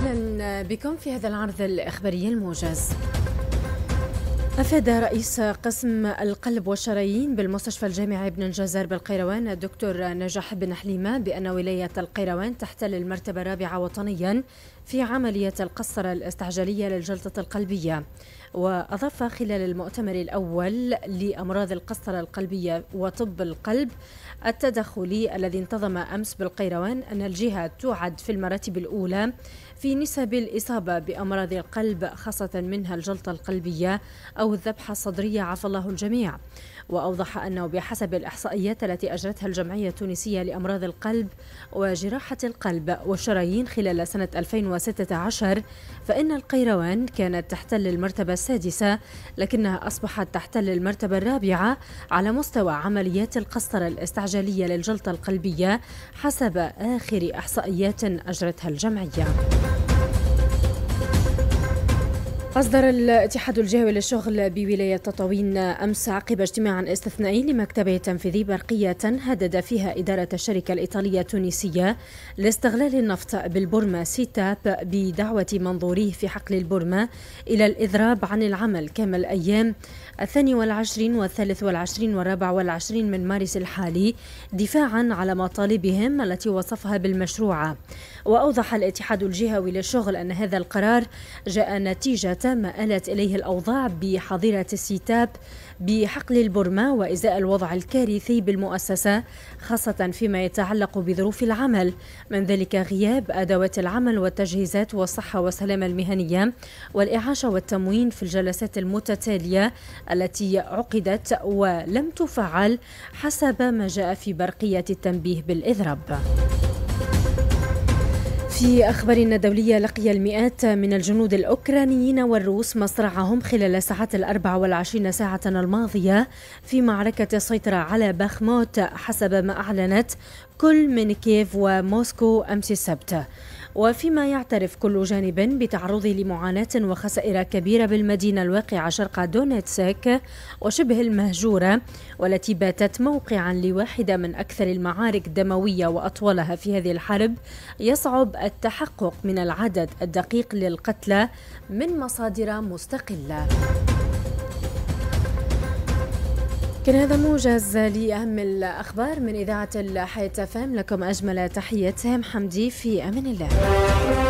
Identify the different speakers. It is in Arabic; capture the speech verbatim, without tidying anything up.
Speaker 1: أهلا بكم في هذا العرض الإخباري الموجز. أفاد رئيس قسم القلب والشرايين بالمستشفى الجامعي بن الجزار بالقيروان الدكتور نجاح بن حليمة بأن ولاية القيروان تحتل المرتبة الرابعة وطنيا في عملية القسطرة الاستعجالية للجلطة القلبية. وأضاف خلال المؤتمر الأول لأمراض القسطرة القلبية وطب القلب التدخلي الذي انتظم أمس بالقيروان أن الجهة توعد في المراتب الأولى في نسب الإصابة بأمراض القلب، خاصة منها الجلطة القلبية أو الذبحة الصدرية، عافى الله الجميع. وأوضح أنه بحسب الإحصائيات التي أجرتها الجمعية التونسية لأمراض القلب وجراحة القلب والشرايين خلال سنة ألفين وستة عشر، فإن القيروان كانت تحتل المرتبة السادسة، لكنها أصبحت تحتل المرتبة الرابعة على مستوى عمليات القسطرة الاستعجالية للجلطة القلبية حسب آخر إحصائيات أجرتها الجمعية. أصدر الاتحاد الجهوي للشغل بولاية تطاوين أمس عقب اجتماع استثنائي لمكتبه التنفيذي برقية هدد فيها إدارة الشركة الإيطالية التونسية لاستغلال النفط بالبورما سيتاب بدعوة منظوريه في حقل البورما إلى الإضراب عن العمل كامل أيام الثاني والعشرين والثالث والعشرين والرابع والعشرين من مارس الحالي دفاعا على مطالبهم التي وصفها بالمشروعة. وأوضح الاتحاد الجهوي للشغل أن هذا القرار جاء نتيجة ما آلت إليه الأوضاع بحظيرة السيتاب بحقل البورما وإزاء الوضع الكارثي بالمؤسسة، خاصة فيما يتعلق بظروف العمل، من ذلك غياب أدوات العمل والتجهيزات والصحة والسلامة المهنية والإعاشة والتموين في الجلسات المتتالية التي عقدت ولم تفعل حسب ما جاء في برقية التنبيه بالإضراب. في أخبارنا الدولية، لقي المئات من الجنود الأوكرانيين والروس مصرعهم خلال الساعات الأربع والعشرين ساعة الماضية في معركة السيطرة على باخموت حسب ما أعلنت كل من كييف وموسكو أمس السبت. وفيما يعترف كل جانب بتعرضه لمعاناة وخسائر كبيرة بالمدينة الواقعة شرق دونيتسك وشبه المهجورة، والتي باتت موقعا لواحدة من أكثر المعارك دموية وأطولها في هذه الحرب، يصعب التحقق من العدد الدقيق للقتلى من مصادر مستقلة. كان هذا موجز لأهم الأخبار من إذاعة الحياة فام. لكم أجمل تحيات، سهام حمدي، في أمان الله.